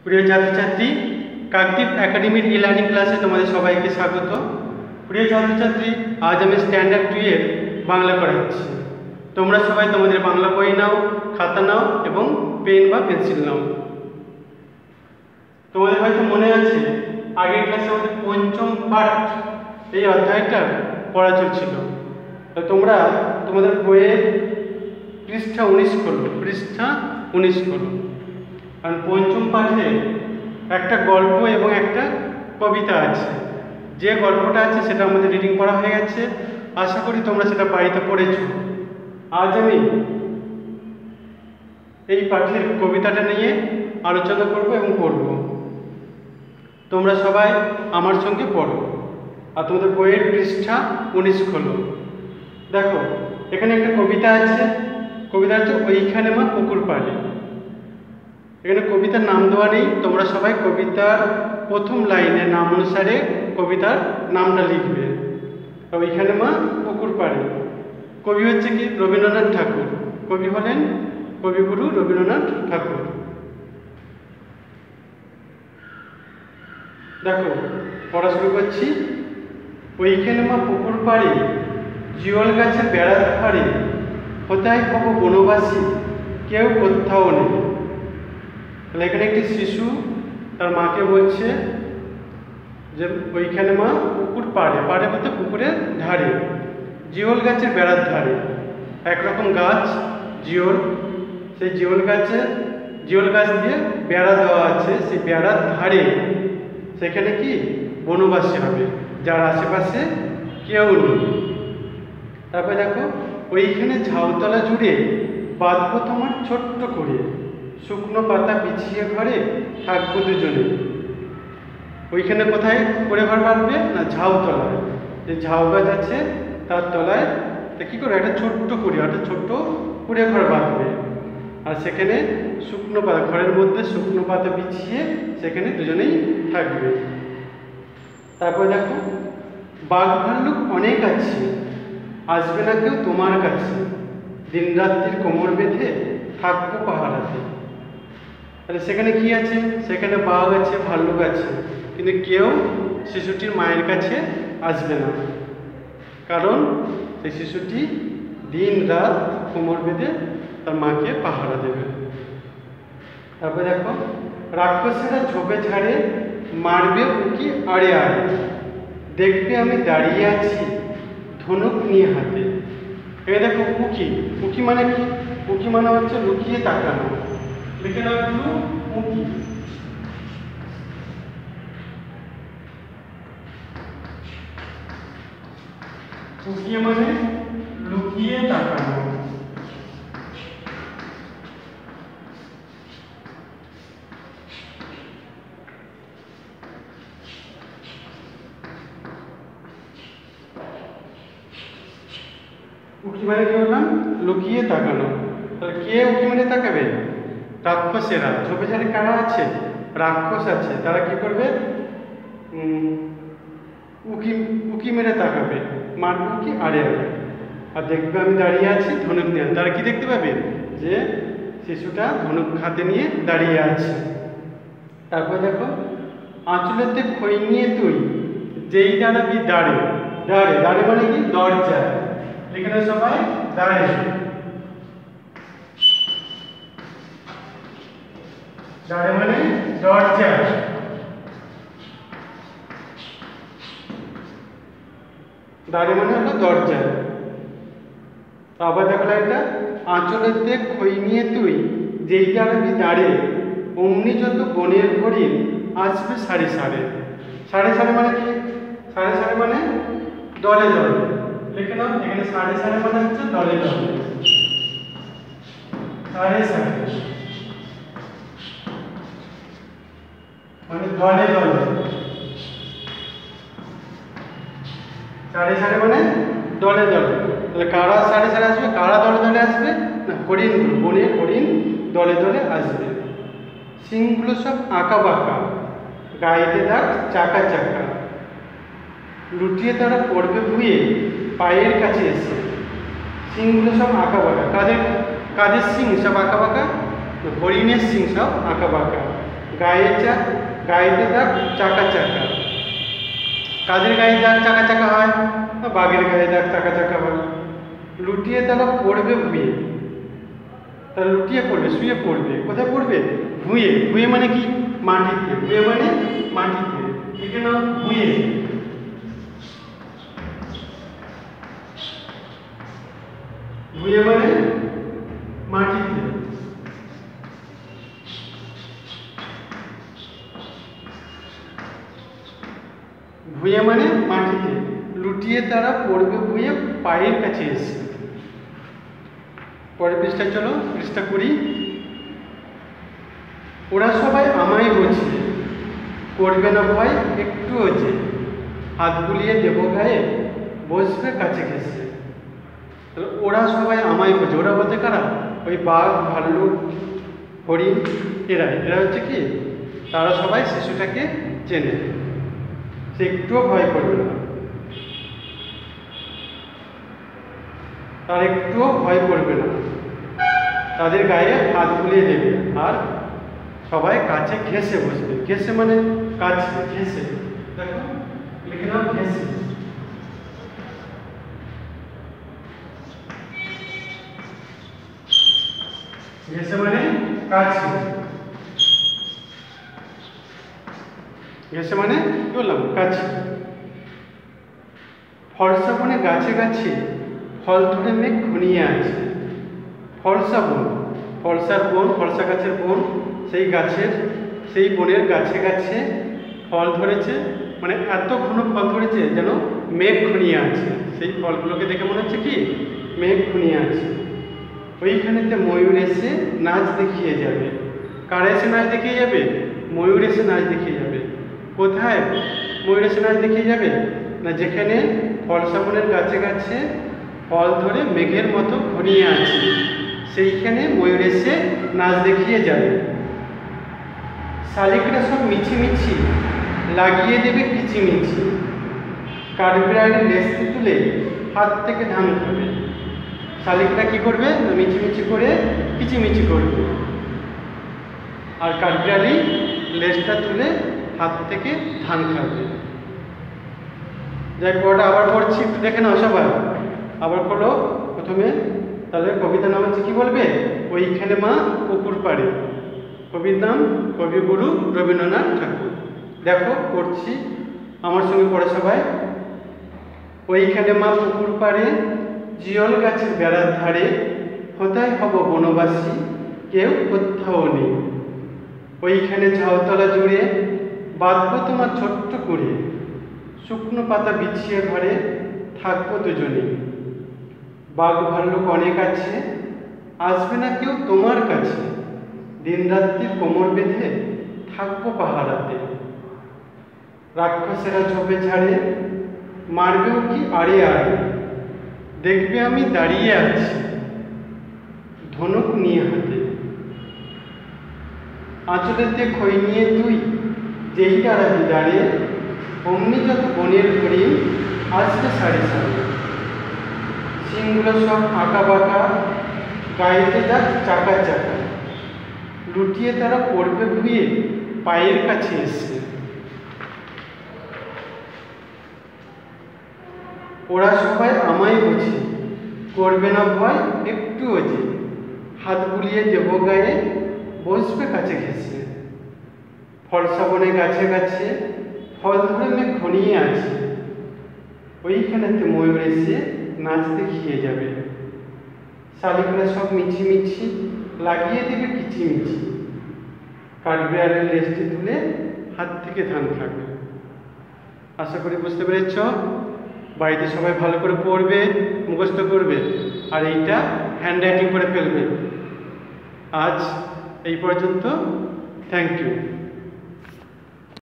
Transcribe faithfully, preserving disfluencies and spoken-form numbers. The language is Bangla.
প্রিয় ছাত্রছাত্রী, কাকদ্বীপ একাডেমির ই লার্নিং ক্লাসে তোমাদের সবাইকে স্বাগত। প্রিয় ছাত্রছাত্রী, আজ আমি স্ট্যান্ডার্ড টু এর বাংলা করাচ্ছি। তোমরা সবাই তোমাদের বাংলা বই নাও, খাতা নাও এবং পেন বা পেন্সিল নাও। তোমাদের হয়তো মনে আছে আগের ক্লাসে আমাদের পঞ্চম পাঠ এই অধ্যায়টা পড়া চলছিল। তো তোমরা তোমাদের বইয়ের পৃষ্ঠা উনিশ করো, পৃষ্ঠা উনিশ করো। কারণ পঞ্চম পাঠে একটা গল্প এবং একটা কবিতা আছে। যে গল্পটা আছে সেটা আমাদের রিডিং করা হয়ে গেছে, আশা করি তোমরা সেটা বাড়িতে পড়েছ। আজ আমি এই পাঠের কবিতাটা নিয়ে আলোচনা করব এবং পড়ব। তোমরা সবাই আমার সঙ্গে পড়ো আর তোমাদের বইয়ের পৃষ্ঠা উনিশ খোলো। দেখো, এখানে একটা কবিতা আছে। কবিতা হচ্ছে ওইখানে মা পুকুর পাড়ে। এখানে কবিতার নাম দেওয়া নেই, তোমরা সবাই কবিতার প্রথম লাইনের নাম অনুসারে কবিতার নামটা লিখবে। ওইখানে মা পুকুর পাড়ে। কবি হচ্ছে কি? রবীন্দ্রনাথ ঠাকুর। কবি হলেন কবিগুরু রবীন্দ্রনাথ ঠাকুর। দেখো, পড়া শুরু করছি। ওইখানে মা পুকুর পাড়ে, জিওল গাছের বেড়ার ধারে, কোথায় হব বনবাসী, কেউ কোথাও নেই। তাহলে এখানে একটি শিশু তার মাকে বলছে যে ওইখানে মা পুকুর পাড়ে, পাড়ে বলতে পুকুরের ধারে, জিওল গাছের বেড়ার ধারে। একরকম গাছ জিওল, সেই জিওল গাছে জিওল গাছ দিয়ে বেড়া দেওয়া আছে। সেই বেড়ার ধারে সেখানে কি বনবাসী হবে, যার আশেপাশে কেউ নেই। তারপরে দেখো, ওইখানে ঝাউতলা জুড়ে বাঁধবো তোমার ছোট্ট করে, শুকনো পাতা বিছিয়ে ঘরে থাকবো দুজনে। ওইখানে কোথায় করে ঘর বাঁধবে না? ঝাউতলায়। যে ঝাউ গাছ আছে তার তলায় কী করে একটা ছোট্ট করে, একটা ছোট্ট কুড়ে ঘর বাঁধবে। আর সেখানে শুকনো পাতা, ঘরের মধ্যে শুকনো পাতা বিছিয়ে সেখানে দুজনেই থাকবে। তারপরে দেখো, বাঘ ভাল্লুক অনেক আছে, আসবে না কেউ তোমার কাছে, দিন রাত্রির কোমর বেঁধে থাকবো পাহারাতে। তাহলে সেখানে কি আছে? সেখানে বাঘ আছে, ভাল্লুক আছে, কিন্তু কেউ শিশুটির মায়ের কাছে আসবে না, কারণ সেই শিশুটি দিন রাত কোমর বেঁধে তার মাকে পাহারা দেবে। তারপরে দেখো, রাক্ষসেরা ঝোপে ঝাড়ে, মারবে উকি আড়ে আড়ে, দেখবে আমি দাঁড়িয়ে আছি ধনুক নিয়ে হাতে। এবার দেখো, উকি, উকি মানে কি? উকি মানে হচ্ছে লুকিয়ে তাকানো। লিখে নাও একটু, উকি। উকি মানে লুকিয়ে তাকানো। উকি মানে কি বললাম? লুকিয়ে তাকানো। তাহলে কে উকি মেরে তাকাবে? রাক্ষসেরা। ঝোপে ঝাড়ে কারা আছে? রাক্ষস আছে। তারা কি করবে? উকি উকি মেরে তাকাবে, মারবে উকি আড়ে আড়ে, আর দেখবে আমি দাঁড়িয়ে আছি ধনুক নিয়ে। তারা কি দেখতে পাবে? যে শিশুটা ধনুক হাতে নিয়ে দাঁড়িয়ে আছে। তারপর দেখো, আঁচলেতে খই নিয়ে তুই যেই দাঁড়াবি দাঁড়ে, দাঁড়ে দাঁড়ে মানে কি? দরজা। এখানে সবাই দাঁড়ে। দাঁড়ে মানে দরজা। দাঁড়ে মানে হলো দরজা। আবার দেখো একটা, আঁচলেতে খই নিয়ে তুই যেই দাঁড়াবি দাঁড়ে, অমনি যত বনের হরিণ আসবে সারি সারে। সাড়ে সাড়ে মানে কি? সাড়ে সাড়ে মানে দলে দলে। লিখে নাও, এখানে সাড়ে সাড়ে মানে হচ্ছে দলে দলে। সাড়ে সাড়ে মানে দলে দলে। সাড়ে সাড়ে মানে দলে দলে। তাহলে কারা সাড়ে সাড়ে আসবে, কারা দলে দলে আসবে? না, হরিণগুলো, বনের হরিণ দলে দলে আসবে। সিংগুলো সব আঁকা বাঁকা, গাইতে দাগ চাকা চাকা, লুটিয়ে তারা পড়বে ভুয়ে পায়ের কাছে এসে। সিংগুলো সব আঁকা বাঁকা। কাদের কাদের সিং সব আঁকা বাঁকা? হরিণের সিং সব আঁকা বাঁকা। গায়ে চাক, গায়েতে দাগ চাকা চাকা। কাদের গায়ে দাগ চাকা চাকা হয়? বাঘের গায়ে দাগ চাকা চাকা হয়। লুটিয়ে তারা পড়বে ভুঁয়ে, তারা লুটিয়ে পড়বে, শুয়ে পড়বে। কোথায় পড়বে? ভুঁয়ে। ভুঁয়ে মানে কি? মাটিতে। ভুঁয়ে মানে মাটিতে। এখানে ভুঁয়ে। ভুঁয়ে মানে মাটিতে। ভুঁয়ে মানে মাটিতে। লুটিয়ে তারা পড়বে ভুঁয়ে পায়ের কাছে এসে। পরের পৃষ্ঠায় চলো, পৃষ্ঠা কুড়ি। ওরা সবাই আমায় বোঝে, করবে না ভয় একটুও যে, হাত বুলিয়ে দেব গায়ে, বসবে কাছে ঘেসে। ওরা সবাই আমায় বোঝে। ওরা বলতে কারা? ওই বাঘ, ভাল্লুক, হরিণ, এরা এরা হচ্ছে কি? তারা সবাই শিশুটাকে চেনে, সে একটুও ভয় করবে না, তার একটুও ভয় করবে না। তাদের গায়ে হাত বুলিয়ে দেবে আর সবাই কাছে ঘেঁষে বসবে। ঘেঁষে মানে কাছে, ঘেঁষে। দেখো লিখে নাও, ঘেঁষে। ঘেঁষে মানে কাছে। ঘেঁষে মানে কি বললাম? কাছে। ফর্সা বনে গাছে গাছে ফল ধরে মেঘ ঘনিয়ে আছে। ফর্সা বন, ফর্সার বন, ফর্সা গাছের বন, সেই গাছের, সেই বনের গাছে গাছে ফল ধরেছে, মানে এত ঘন ফল ধরেছে যেন মেঘ ঘনিয়ে আছে। সেই ফলগুলোকে দেখে মনে হচ্ছে কি? মেঘ ঘনিয়ে আছে। ওইখানেতে ময়ূর এসে নাচ দেখিয়ে যাবে। কারা এসে নাচ দেখিয়ে যাবে? ময়ূর এসে নাচ দেখিয়ে যাবে। কোথায় ময়ূর এসে নাচ দেখিয়ে যাবে? না, যেখানে ফলসা বনের গাছে গাছে ফল ধরে মেঘের মতো ঘনিয়ে আছে, সেইখানে ময়ূর এসে নাচ দেখিয়ে যাবে। শালিকরা সব মিছিমিছি লাগিয়ে দেবে কিচিমিচি, কাঠবিড়ালি লেজটি তুলে হাত থেকে ধান খাবে। শালিকরা কি করবে? না, মিছিমিছি করে কিচিমিচি করবে, আর কাঠবিড়ালি লেজটা তুলে হাত থেকে ধান খাবে। যাই পড়াটা আবার পড়ছি, একটু দেখে নাও সবাই। আবার পড়ো প্রথমে। তাহলে কবিতার নাম হচ্ছে কি বলবে? ওইখানে মা পুকুর পাড়ে। কবির নাম কবিগুরু রবীন্দ্রনাথ ঠাকুর। দেখো পড়ছি, আমার সঙ্গে পড়ে সবাই। ওইখানে মা পুকুর পাড়ে, জিয়ল গাছের বেড়ার ধারে, কোথায় হব বনবাসী, কেউ কোথাও নেই। ওইখানে ঝাউতলা জুড়ে বাঁধবো তোমার ছোট্ট করে, শুকনো পাতা বিছিয়ে ঘরে থাকবো দুজনে। বাঘ ভাল্লুক অনেক আছে, আসবে না কেউ তোমার কাছে, দিন রাত্রি কোমর বেঁধে থাকবো পাহারাতে। রাক্ষসেরা ঝোপে ঝাড়ে, মারবেও কি আড়ে আড়ে, দেখবে আমি দাঁড়িয়ে আছি ধনুক নিয়ে হাতে। আঁচলেতে খই নিয়ে তুই যেই দাঁড়াবি দাঁড়িয়ে, অমনি যত বনের হরিণ আসবে সারি সারি। সিংগুলো সব আঁকা বাঁকা, গায়েতে যাক চাকা চাকা, লুটিয়ে তারা পড়বে ভুঁয়ে পায়ের কাছে এসে। ওরা সবাই আমায় বোঝে, করবে না ভয় একটুও যে, হাত বুলিয়ে দেব গায়ে, বসবে কাছে ঘেঁষে। ফলসা বনে গাছে গাছে ফল ধরে মেঘ ঘনিয়ে আছে, ওইখানেতে ময়ূর এসে নাচ দেখিয়ে যাবে। শালিকরা সব মিছিমিছি লাগিয়ে দেবে কিচিমিচি, কাঠবিড়ালির লেজটি তুলে হাত থেকে ধান খাবে। আশা করি বুঝতে পেরেছ। বাড়িতে সবাই ভালো করে পড়বে, মুখস্থ করবে, আর এইটা হ্যান্ড রাইটিং করে ফেলবে। আজ এই পর্যন্ত। Thank you.